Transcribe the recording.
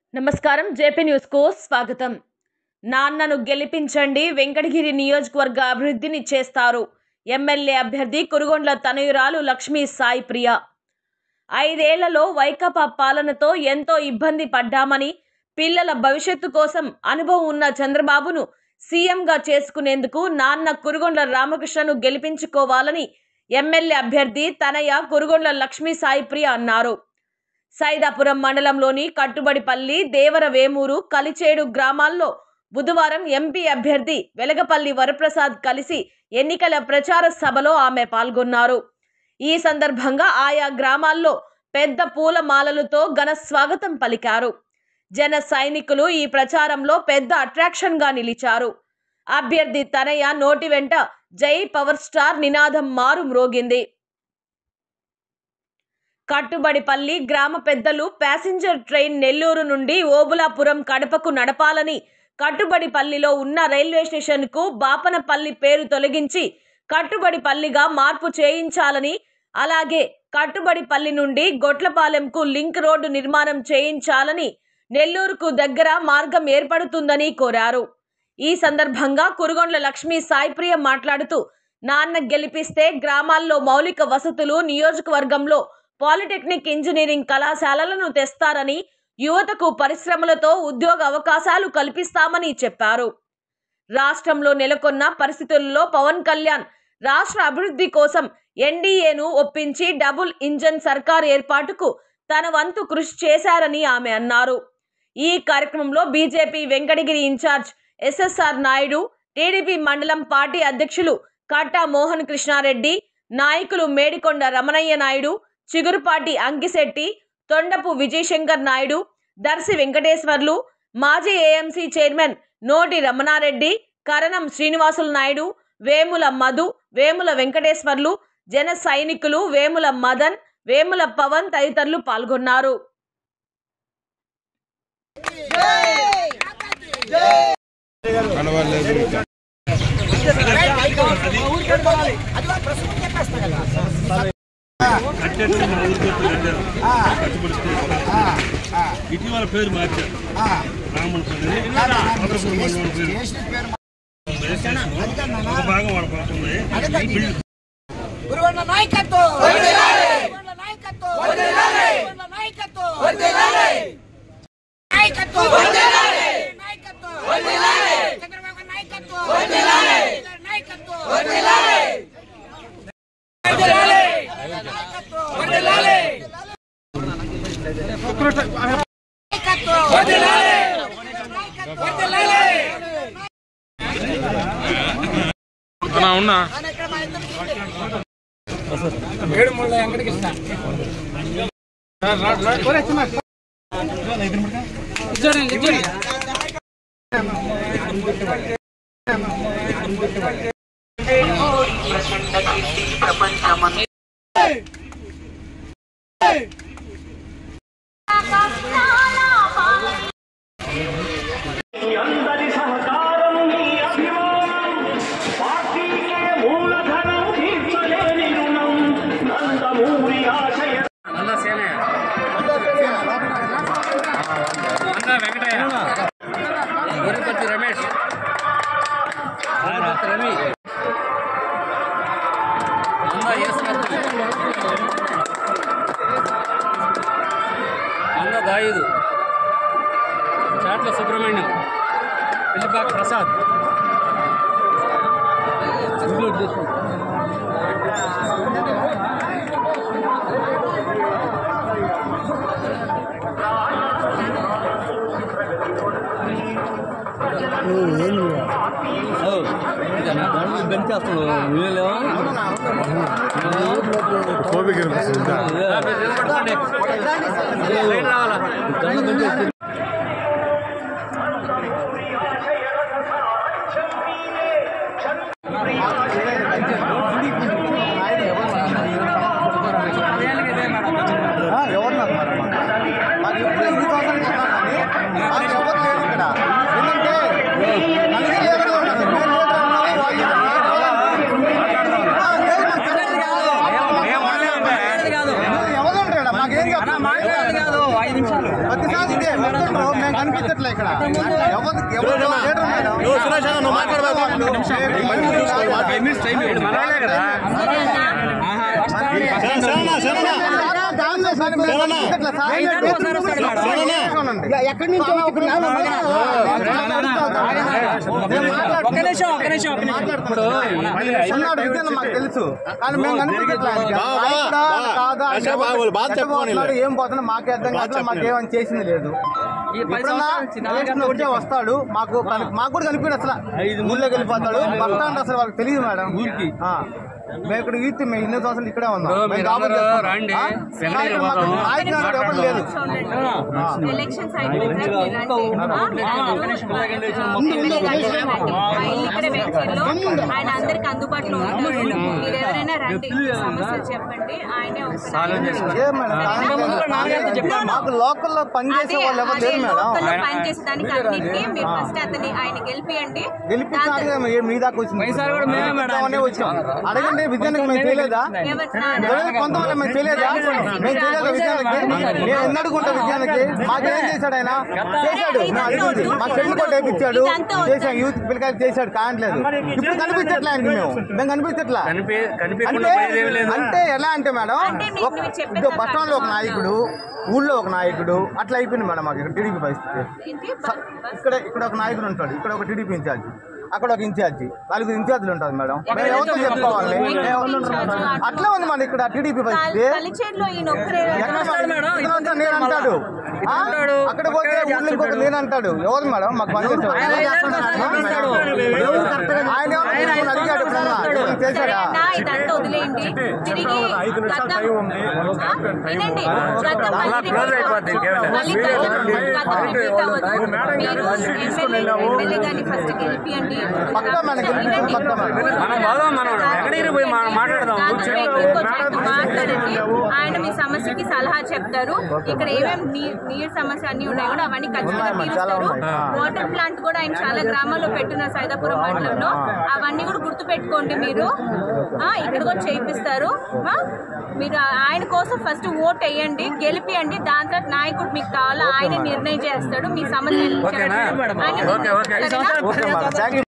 నమస్కారం JP news కు స్వాగతం। నాన్నను గెలిపించండి, వెంకటగిరి నియోజకవర్గ అభివృద్ధిని చేస్తారు। ఎమ్మెల్యే అభ్యర్థి కురుగొండ్ల తనయురాలు లక్ష్మీ సాయి ప్రియ। 5 ఏళ్లలో వైకాపా పాలనతో ఎంతో ఇబ్బంది పడ్డామని, పిల్లల భవిష్యత్తు కోసం అనుభవం ఉన్న చంద్రబాబును సీఎంగా చేసుకునేందుకు నాన్న కురుగొండ్ల రామకృష్ణను గెలిపించుకోవాలని ఎమ్మెల్యే అభ్యర్థి తనయ కురుగొండ్ల లక్ష్మీ సాయి ప్రియ అన్నారు। సైదాపురం మండలంలోని కట్టుబడిపల్లి, దేవరవేమూరు, కలిచేడు గ్రామాల్లో బుధవారం ఎంపీ అభ్యర్థి వెలగపల్లి వరప్రసాద్ కలిసి ఎన్నికల ప్రచార సభలో ఆమె పాల్గొన్నారు। ఈ సందర్భంగా ఆయా గ్రామాల్లో పెద్ద పూలమాలలతో ఘన స్వాగతం పలికారు। జన సైనికులు ఈ ప్రచారంలో పెద్ద అట్రాక్షన్ గా నిలిచారు। అభ్యర్థి తనయ నోటి వెంట జై పవర్ స్టార్ నినాదం మారు మ్రోగింది। కట్టుబడిపల్లి గ్రామ పెద్దలు ప్యాసింజర్ ట్రైన్ నెల్లూరు నుండి ఓబులాపురం కడపకు నడపాలని, కట్టుబడిపల్లిలో ఉన్న రైల్వే స్టేషన్కు బాపనపల్లి పేరు తొలగించి కట్టుబడిపల్లిగా మార్పు చేయించాలని, అలాగే కట్టుబడిపల్లి నుండి గొట్లపాలెంకు లింక్ రోడ్డు నిర్మాణం చేయించాలని, నెల్లూరుకు దగ్గర మార్గం ఏర్పడుతుందని కోరారు। ఈ సందర్భంగా కురుగొండ్ల లక్ష్మీ సాయి ప్రియ మాట్లాడుతూ, నాన్న గెలిపిస్తే గ్రామాల్లో మౌలిక వసతులు, నియోజకవర్గంలో పాలిటెక్నిక్ ఇంజనీరింగ్ కళాశాలలను తెస్తారని, యువతకు పరిశ్రమలతో ఉద్యోగ అవకాశాలు కల్పిస్తామని చెప్పారు। రాష్ట్రంలో నెలకొన్న పరిస్థితుల్లో పవన్ కళ్యాణ్ రాష్ట్ర అభివృద్ధి కోసం ఎన్డీఏను ఒప్పించి డబుల్ ఇంజన్ సర్కార్ ఏర్పాటుకు తన వంతు కృషి చేశారని ఆమె అన్నారు। ఈ కార్యక్రమంలో BJP Venkatagiri incharge SSR Naidu, TDP మండలం పార్టీ అధ్యక్షులు కట్టా మోహన్ కృష్ణారెడ్డి, నాయకులు మేడికొండ రమణయ్య నాయుడు, చిగురుపాటి అంకిశెట్టి, తొండపు విజయశంకర్ నాయుడు, దర్శి వెంకటేశ్వర్లు, మాజీ ఏఎంసీ చైర్మన్ నోటి రమణారెడ్డి, కరణం శ్రీనివాసులు నాయుడు, వేముల మధు, వేముల వెంకటేశ్వర్లు, జన సైనికులు వేముల మదన్, వేముల పవన్ తదితరులు పాల్గొన్నారు। ఇటీవల పేరు మార్చారు, రామన్పల్లి ఒక భాగం వాడుకుంటుంది। రమేష్ దాయిదు, చాట్ల సుబ్రహ్మణ్యం, పిల్లిపాక ప్రసాద్, ఎవరు ప్రతిసారి ఇదే వస్తుంటారు, మేము కనిపించట్లే ఇక్కడ. ఎక్కడి నుంచి మాకు తెలుసు, కానీ మేము కనిపించట్లేదు. ఏం పోతున్నా మాకే అర్థం కాదు, మాకేమని చేసింది లేదు. ఎప్పుడన్నా వచ్చే వస్తాడు, మాకు కూడా కనిపించడు. అసలు ఊళ్ళోకి వెళ్ళిపోతాడు. బస్ స్టాండ్ అసలు వాళ్ళకి తెలియదు మేడం. ఊరికి మేము ఇక్కడ యూత్ మేము ఇన్ని సంవత్సరాలు ఇక్కడే ఉన్నాం. ఎవరు లేదు. ఆయన అందరికి అందుబాటులో ఉంటారు. మీరు ఎవరైనా రండి, సమస్యలు చెప్పండి, ఆయనే మాకు లోకల్లో పనిచేసే వాళ్ళు ఎవరు లేరు మేడం. పనిచేసే దానికి అన్నిటికీ మీరు ఫస్ట్ అతన్ని ఆయన గెలిపియండి. మీ దాకా వచ్చింది వచ్చాం. అడగండి విద్యానికి మేము చేయలేదా? కొంతమంది మేము చేయలేదా? మేము చేయలేదా విద్యానికి? నేను ఎన్ని అడుగుంటా విద్యానికి? మాకేం చేశాడు ఆయన? చేశాడు, మా చెల్లి కూడా వేపించాడు, చేశాడు, యూత్ పిల్లకాయలు చేశాడు, కావట్లేదు. ఇప్పుడు కనిపించట్లే ఆయనకి. మేము కనిపించట్లా అంటే ఎలా అంటే మేడం, బస్ స్టాండ్ లో ఒక నాయకుడు, ఊళ్ళో ఒక నాయకుడు, అట్లా అయిపోయింది మేడం మాకు ఇక్కడ టీడీపీ పరిస్థితి. ఇక్కడ ఒక నాయకుడు ఉంటాడు, ఇక్కడ ఒక టీడీపీ ఇన్ఛార్జి, అక్కడ ఒక ఇన్ఛార్జి, 4 ఇన్ఛార్జీలు ఉంటుంది మేడం. మేము ఎవరితో చెప్పుకోవాలి? అట్లా ఉంది మన ఇక్కడ టీడీపీ పరిస్థితి. నేను అంటాడు, అక్కడ పోతే ఊళ్ళో ఇంకొక నేను అంటాడు. ఎవరు మేడం మాకు పని చేస్తాడు? ఆయన అడిగాడు చేశాడా? ఆయన మీ సమస్యకి సలహా చెప్తారు. ఇక్కడ ఏమేమి నీరు సమస్య అన్ని ఉన్నాయి కూడా అవన్నీ ఖచ్చితంగా తీరుస్తారు. వాటర్ ప్లాంట్ కూడా ఆయన చాలా గ్రామాల్లో పెట్టున్నారు సైదాపురం మండలంలో. అవన్నీ కూడా గుర్తు పెట్టుకోండి. మీరు ఇక్కడ కూడా చేయిస్తారు. మీరు ఆయన కోసం ఫస్ట్ ఓట్ వేయండి, గెలిపియండి. దాని తర్వాత నాయకుడు మీకు కావాలా ఆయన నిర్ణయం చేస్తాడు. మీ సమస్య